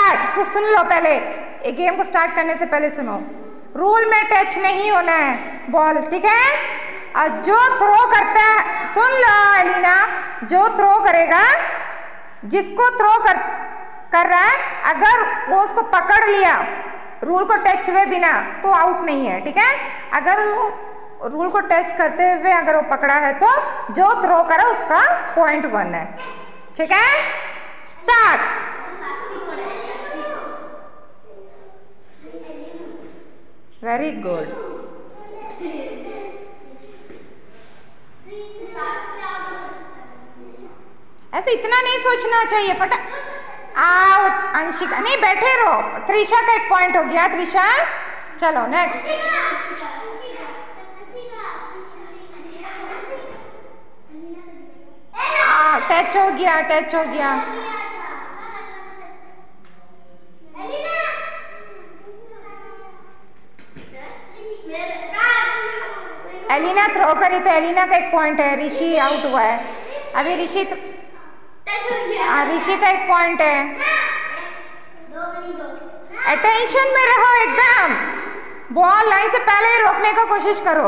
Start. सुन लो पहले, एक game को स्टार्ट करने से पहले सुनो, रूल में टच नहीं होना है बॉल, ठीक है। और जो थ्रो करता है, सुन लो एलिना, जो थ्रो करेगा, जिसको थ्रो कर रहा है, अगर वो उसको पकड़ लिया रूल को टच हुए बिना तो आउट नहीं है, ठीक है। अगर रूल को टच करते हुए अगर वो पकड़ा है तो जो थ्रो करा उसका पॉइंट 1 है, ठीक है। स्टार्ट। Very good. ऐसे इतना नहीं सोचना चाहिए, फटाक आउट। अंशिका नहीं, बैठे रहो। त्रिशा का एक पॉइंट हो गया। त्रिशा चलो नेक्स्ट। टच हो गया, टच हो गया। एलिना थ्रो करी तो एलिना का एक पॉइंट है। ऋषि आउट हुआ है अभी। ऋषि का एक पॉइंट है। अटेंशन में रहो एकदम। बॉल लाइन से पहले ही रोकने का कोशिश करो।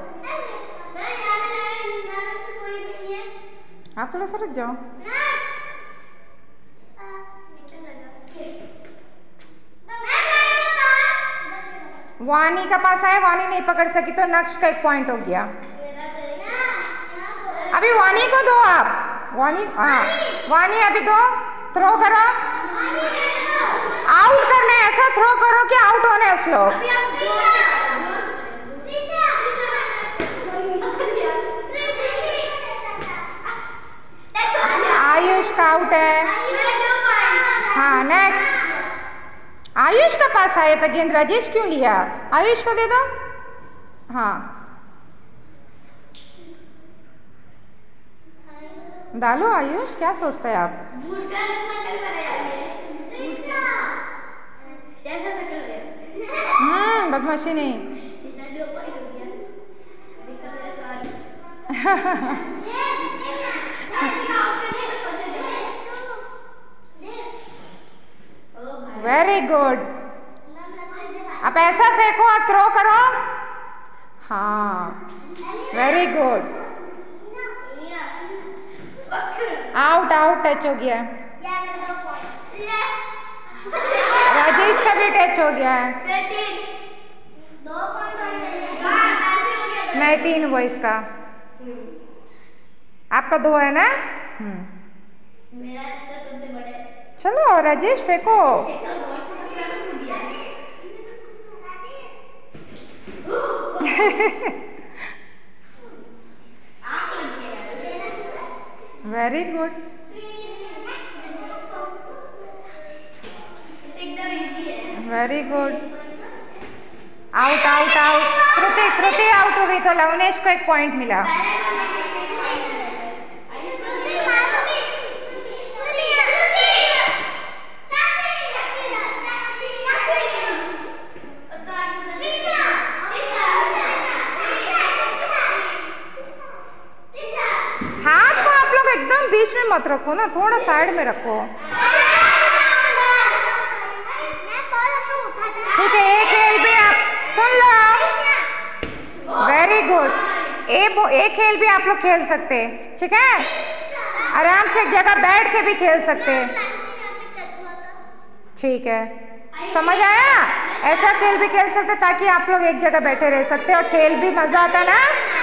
आप थोड़ा सा रुक जाओ। वानी का पास आया, वानी नहीं पकड़ सकी तो नक्श का एक पॉइंट हो गया। अभी वानी को दो आप। वानी, हाँ वानी अभी दो। थ्रो करो, आउट करना है। ऐसा थ्रो करो कि आउट होने है स्लो। आयुष का आउट है। हाँ नेक्स्ट। आयुष का पास आया था गेंद, राजेश क्यों लिया? आयुष को दे दो। हाँ डालो आयुष, क्या सोचते हैं आप? बदमाशी नहीं। Very good. आप ऐसा फेंको, आप थ्रो करो। हाँ very good. Out, out touch हो गया। राजेश का भी टच हो गया है। नहीं 3 हुआ इसका। आपका 2 है ना। चलो राजेश फेंको। Very good. Very good. Out, out, out. Shruti, Shruti out हुई तो लवनेश को एक पॉइंट मिला। हाथ को आप लोग एकदम बीच में मत रखो ना, थोड़ा साइड में रखो। ठीक है, एक खेल भी आप सुन लो। Very good. एक खेल भी आप लोग खेल सकते हैं, ठीक है। आराम से एक जगह बैठ के भी खेल सकते हैं, ठीक है। समझ आया? ऐसा खेल भी खेल सकते ताकि आप लोग एक जगह बैठे रह सकते और खेल भी मजा आता ना।